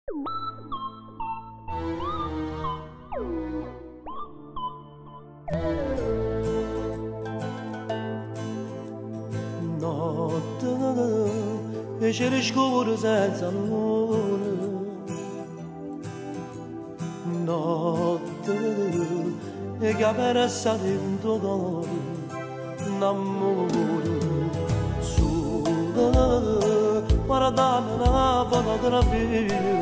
Notte e c'era scuro senza luna. Notte e che appena salendo d'oro d'amore. Sole guardando la fotografia.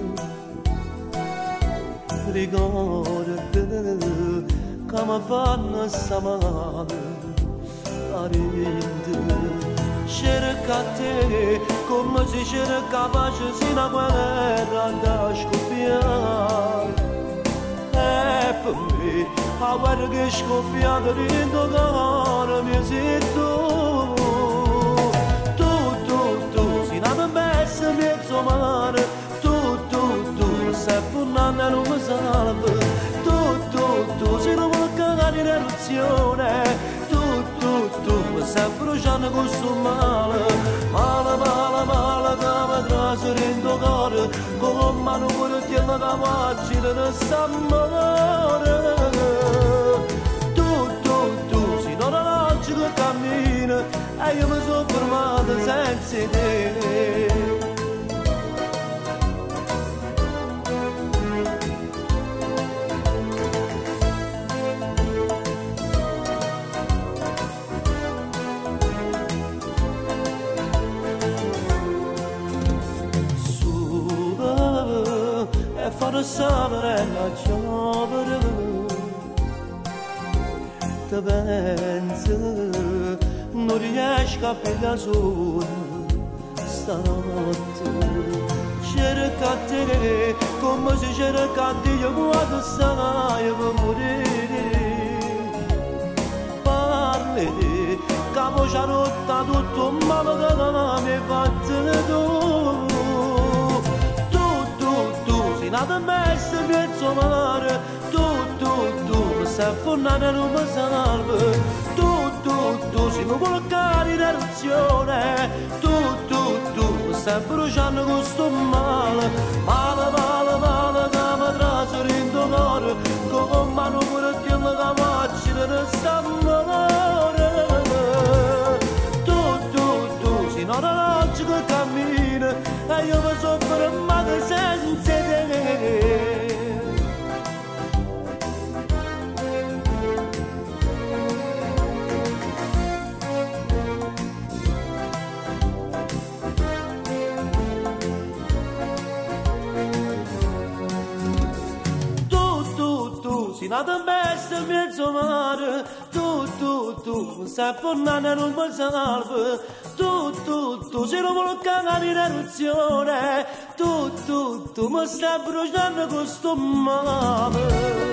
Ricordate come fanno stamattina a ridere. Cerca te come se cerca pace se una guerra da scoppiare. E per me la guerra che è scoppiata dentro cuore mi sei tu. Tu, sei una tempesta mezzo mare. Tu, sei punnata e non mi salva. Tu, sei una volcano in eruzione. Tu, sei bruciando con sto male. Male, come trasere in tuo cuore. Come mano pure ti hanno da macchina da s'amore. Tu, sei non oggi che cammina. E io mi sono fermato senza te. Fare sapere la giovane te pensi non riesco a pigliare sonno stanotte cerca te come se cerca Dio quando stai per morire parli capo c'ha rotta tutto male che mi hai fatto tu. La tempesta mezzo mare. Tu, mi stai affondando e non mi salva. Tu, sei un volcano in eruzione. Tu, mi stai bruciando con sto male. Male, come trasere in tuo cuore. Come mano pure ti hanno da macchina da s'amore. Tu, sei non oggi che cammina. E io mi sono fermato senza te. Tu, sei una tempesta in mezzo mare. Tu, stai affondando e non mi salva. Tu, sei un volcano in eruzione. Tu, mi stai bruciando con sto male.